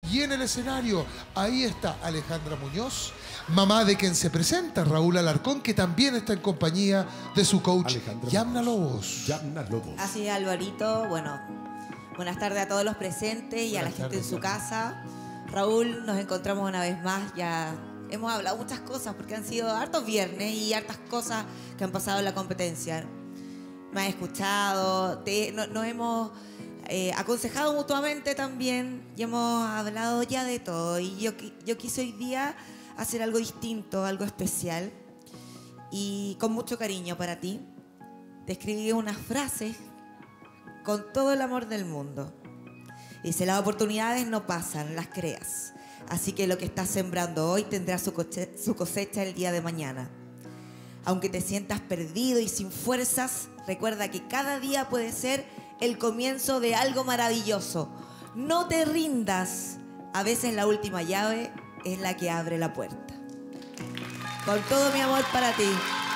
Y en el escenario, ahí está Alejandra Muñoz, mamá de quien se presenta, Raúl Alarcón, que también está en compañía de su coach, Yamna Lobos. Yamna Lobos. Así es, Alvarito. Bueno, buenas tardes a todos los presentes y a la gente en su casa. Raúl, nos encontramos una vez más. Ya hemos hablado muchas cosas porque han sido hartos viernes y hartas cosas que han pasado en la competencia. Me has escuchado, nos hemos aconsejado mutuamente también y hemos hablado ya de todo. Y yo quise hoy día hacer algo distinto, algo especial y con mucho cariño para ti. Te escribí unas frases con todo el amor del mundo. Dice, las oportunidades no pasan, las creas. Así que lo que estás sembrando hoy tendrá su cosecha el día de mañana. Aunque te sientas perdido y sin fuerzas, recuerda que cada día puede ser el comienzo de algo maravilloso. No te rindas. A veces la última llave es la que abre la puerta. Con todo mi amor para ti.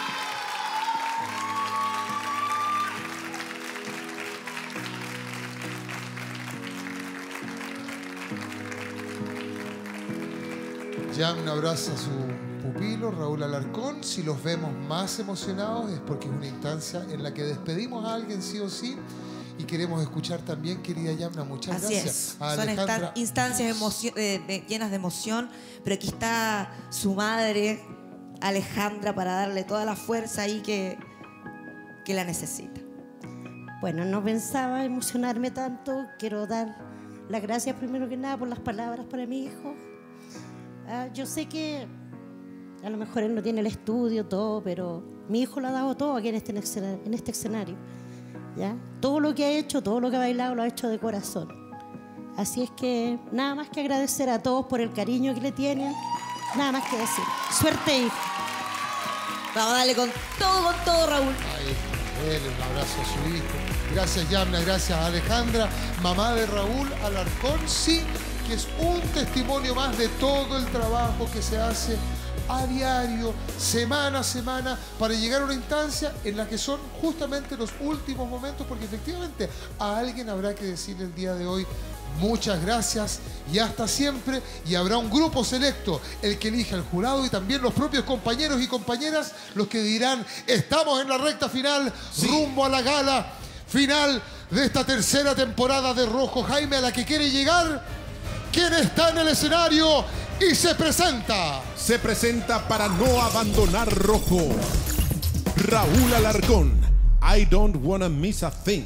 Yamna abraza a su pupilo, Raúl Alarcón. Si los vemos más emocionados es porque es una instancia en la que despedimos a alguien sí o sí. Y queremos escuchar también, querida Yamna, muchas gracias. Son instancias llenas de emoción, pero aquí está su madre, Alejandra, para darle toda la fuerza ahí que la necesita. Bueno, no pensaba emocionarme tanto. Quiero dar las gracias primero que nada por las palabras para mi hijo. Yo sé que a lo mejor él no tiene el estudio, todo, pero mi hijo lo ha dado todo aquí en este escenario. ¿Ya? Todo lo que ha hecho, todo lo que ha bailado, lo ha hecho de corazón. Así es que nada más que agradecer a todos por el cariño que le tienen. Nada más que decir. Suerte, hijo. Vamos a darle con todo, Raúl. Ay, un abrazo a su hijo. Gracias, Yamna, gracias a Alejandra, mamá de Raúl Alarcón. Sí, que es un testimonio más de todo el trabajo que se hace a diario, semana a semana, para llegar a una instancia en la que son justamente los últimos momentos, porque efectivamente a alguien habrá que decirle el día de hoy muchas gracias y hasta siempre, y habrá un grupo selecto, el que elige al jurado y también los propios compañeros y compañeras, los que dirán, estamos en la recta final, sí, rumbo a la gala final de esta tercera temporada de Rojo Jaime, a la que quiere llegar. ¿Quién está en el escenario y se presenta? Se presenta para no abandonar Rojo, Raúl Alarcón, I Don't Wanna Miss a Thing.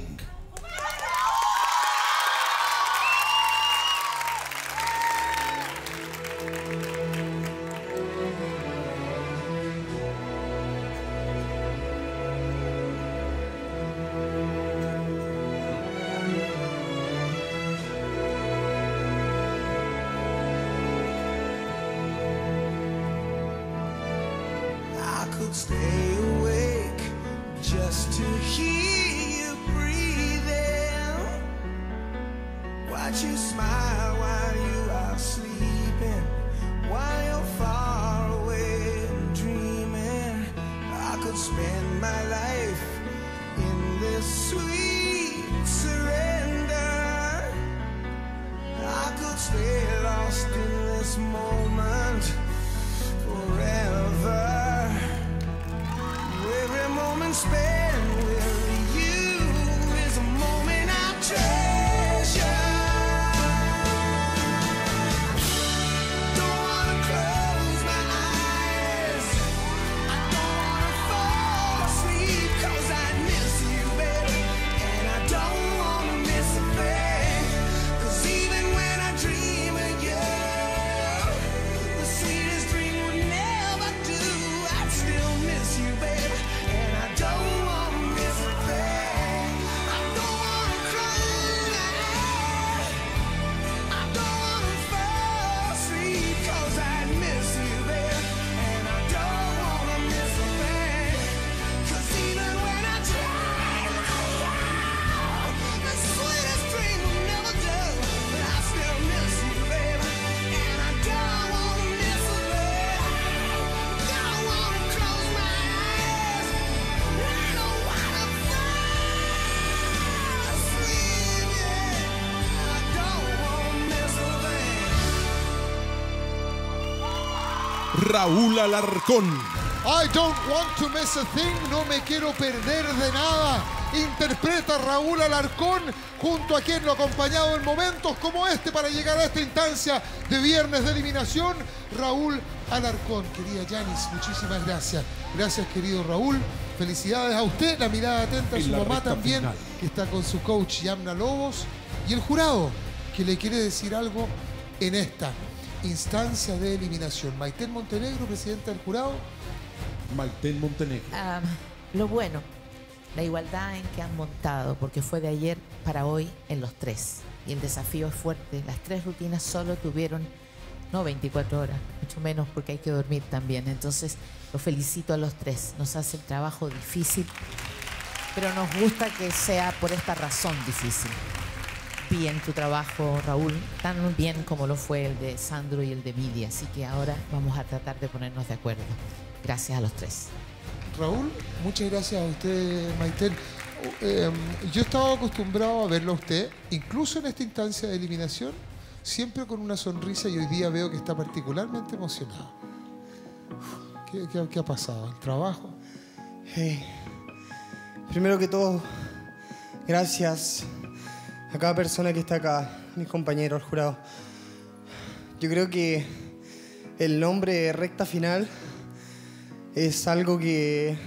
Stay awake just to hear you breathing. Watch you smile while you are sleeping, while you're far away and dreaming. I could spend my life in this sweet surrender. I could stay lost in this moment forever. Every moment spent with you is a moment I treasure. Don't wanna close my eyes, I don't wanna fall asleep, 'cause I miss you, baby, and I don't wanna miss a thing. 'Cause even when I dream of you, the sweetest dream would never do. I'd still miss you, baby, and I don't want Raúl Alarcón. I don't want to miss a thing, no me quiero perder de nada. Interpreta Raúl Alarcón, junto a quien lo ha acompañado en momentos como este para llegar a esta instancia de viernes de eliminación, Raúl Alarcón. Querida Yanis, muchísimas gracias. Gracias, querido Raúl. Felicidades a usted, la mirada atenta a su mamá también, final, que está con su coach Yamna Lobos, y el jurado, que le quiere decir algo en esta instancia de eliminación. Maiten Montenegro, presidenta del jurado. Maiten Montenegro. Lo bueno, la igualdad en que han montado, porque fue de ayer para hoy en los tres. Y el desafío es fuerte. Las tres rutinas solo tuvieron, no 24 horas, mucho menos porque hay que dormir también. Entonces, los felicito a los tres. Nos hace el trabajo difícil, pero nos gusta que sea por esta razón difícil. Bien tu trabajo, Raúl, tan bien como lo fue el de Sandro y el de Mili. Así que ahora vamos a tratar de ponernos de acuerdo. Gracias a los tres. Raúl, muchas gracias a usted, Maiten. Yo estaba acostumbrado a verlo a usted, incluso en esta instancia de eliminación, siempre con una sonrisa, y hoy día veo que está particularmente emocionado. ¿Qué ha pasado? ¿El trabajo? Primero que todo, gracias a cada persona que está acá, mis compañeros, el jurado. Yo creo que el nombre Recta Final es algo que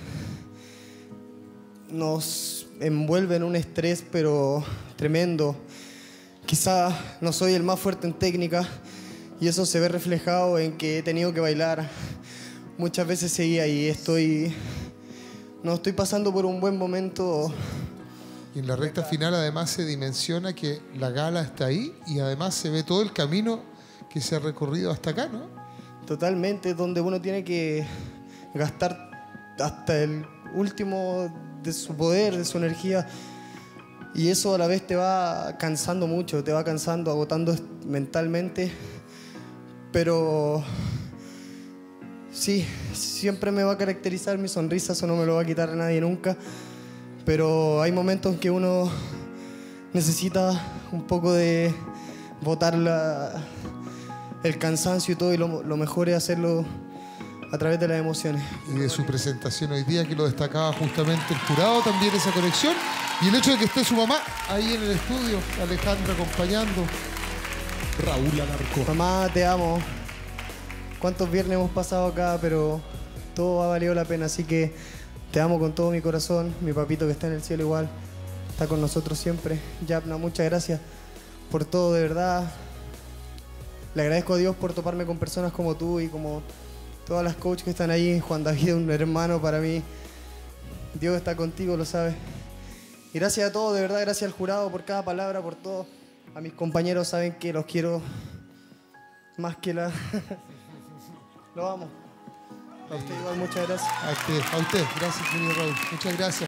nos envuelve en un estrés, pero tremendo. Quizá no soy el más fuerte en técnica, y eso se ve reflejado en que he tenido que bailar muchas veces seguía, y no estoy pasando por un buen momento. Y en la recta final además se dimensiona que la gala está ahí, y además se ve todo el camino que se ha recorrido hasta acá, ¿no? Totalmente, donde uno tiene que gastar hasta el último de su poder, de su energía, y eso a la vez te va cansando mucho, te va cansando, agotando mentalmente, pero sí, siempre me va a caracterizar mi sonrisa, eso no me lo va a quitar a nadie nunca, pero hay momentos en que uno necesita un poco de botar el cansancio y todo, y lo mejor es hacerlo a través de las emociones. Y de su presentación hoy día, que lo destacaba justamente el jurado, también esa conexión, y el hecho de que esté su mamá ahí en el estudio, Alejandra, acompañando. Raúl Alarcón. Mamá, te amo. Cuántos viernes hemos pasado acá, pero todo ha valido la pena, así que te amo con todo mi corazón. Mi papito que está en el cielo igual, está con nosotros siempre. Yapna, muchas gracias por todo, de verdad. Le agradezco a Dios por toparme con personas como tú y como todas las coaches que están ahí. Juan David, un hermano para mí. Dios está contigo, lo sabes. Y gracias a todos, de verdad, gracias al jurado por cada palabra, por todo. A mis compañeros, saben que los quiero más que la... Lo amo. A usted igual, muchas gracias. A usted, gracias, querido Raúl. Muchas gracias.